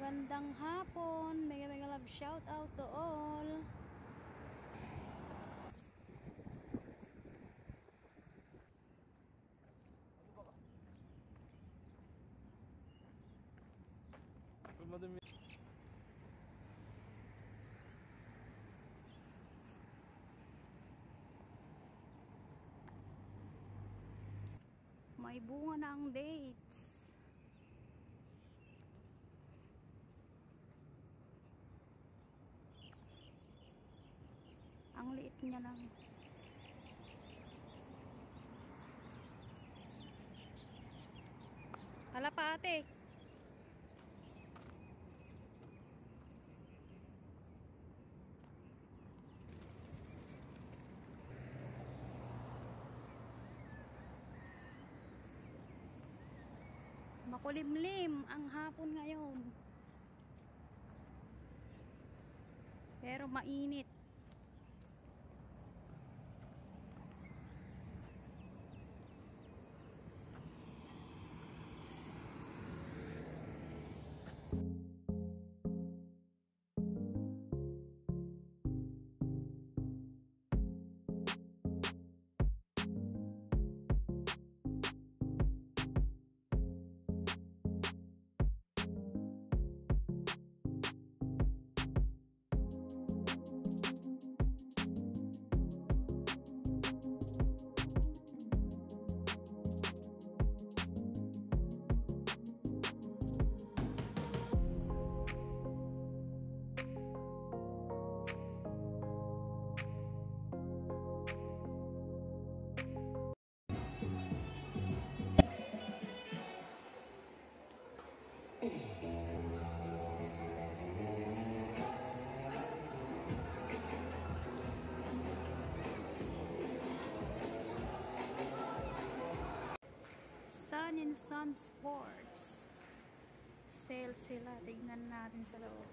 Magandang hapon. Mega love shout out to all. May bunga na ang dates. Ang liit niya lang. Hala pa ate. Makulimlim ang hapon ngayon. Pero mainit. Sun and Sun Sports. Sale sila. Tignan natin sa loob.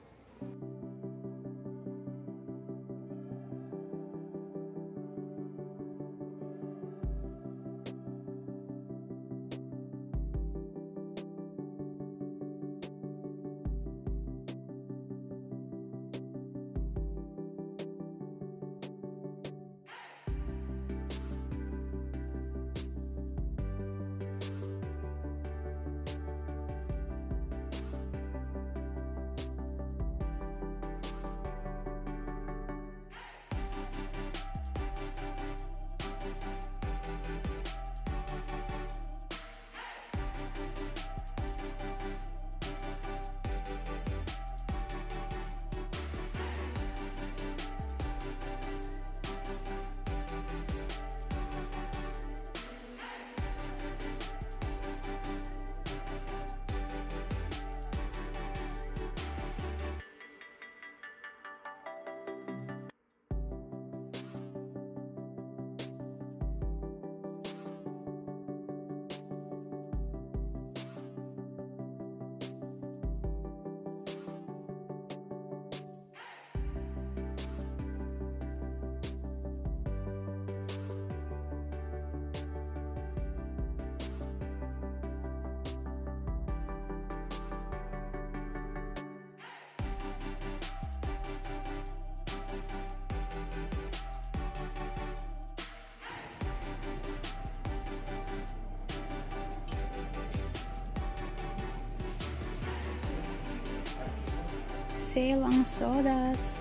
Sale ang sodas.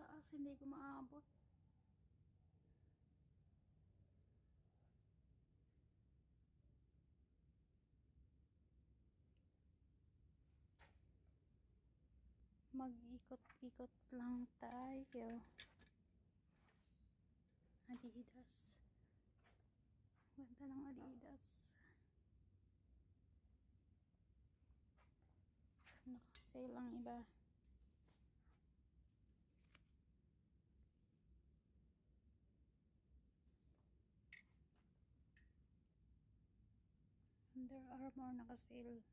taas, hindi ko maabot. Mag-ikot-ikot lang tayo. Adidas. Ganda ng Adidas. Naka-sale ang iba. Under Armour naka-sale.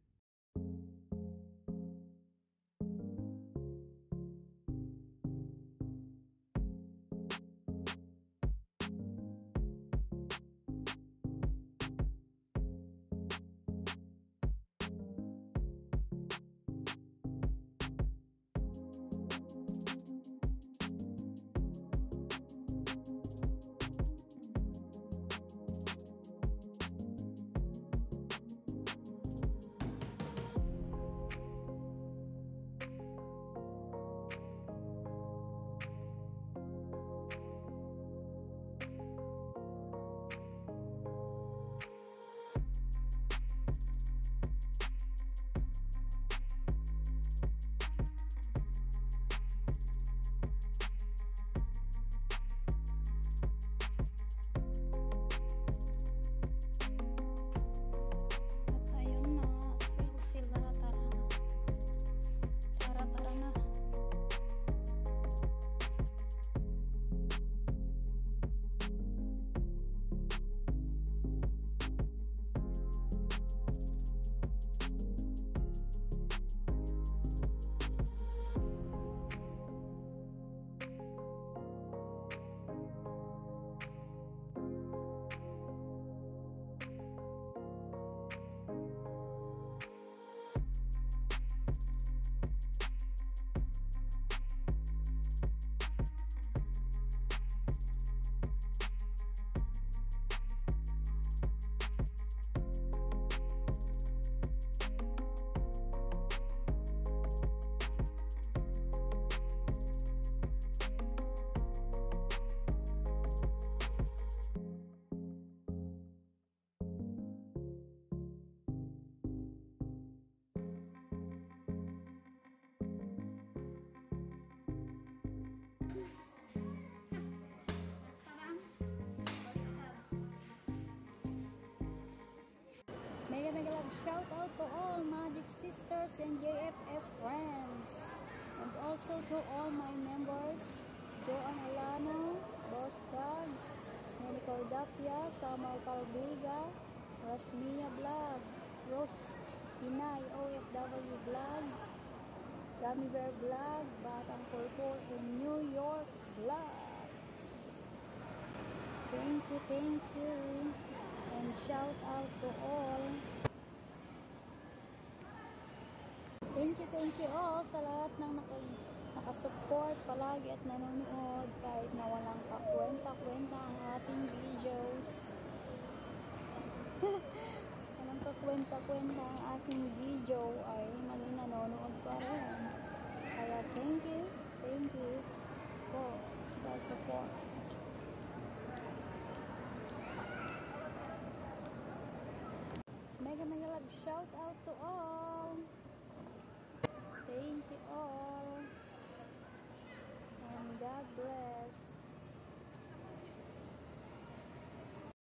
Mega love shout out to all Magic Sisters and JFF friends, and also to all my members, Joan Alano, Boss Dogs, Nelly Cordapia, Samar Calbiga, Rasmia Vlog, Rose Inay OFW Vlog, Gummy Bear Vlog, Batang Purpur, and New York Vlogs. Thank you. And shout out to all. Thank you all sa lahat ng nakasupport palagi at nanonood kahit na walang kakwenta-kwenta ang ating videos. Walang kakwenta-kwenta ang ating video ay mali nanonood pa rin. Kaya thank you po sa support. Mega love shout out to all. Thank you all. And God bless.